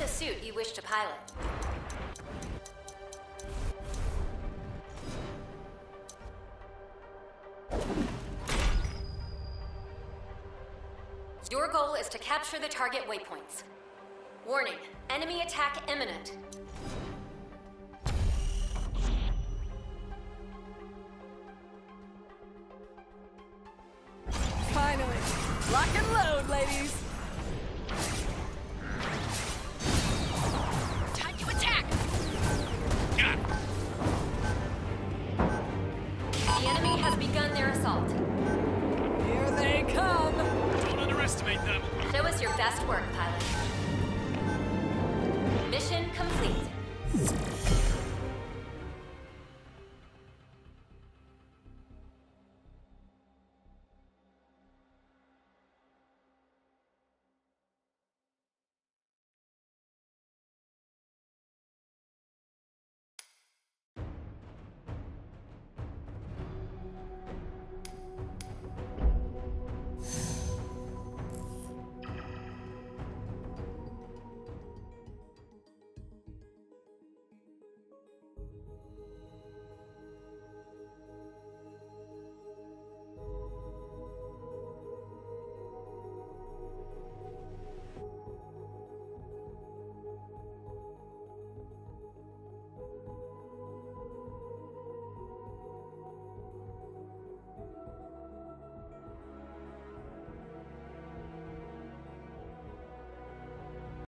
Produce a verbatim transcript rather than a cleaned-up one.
the suit you wish to pilot. Your goal is to capture the target waypoints. Warning, enemy attack imminent. Finally, lock and load, ladies. Time to attack! The enemy has begun their assault. Here they come. Don't underestimate them. Show us your best work, pilot. Mission complete.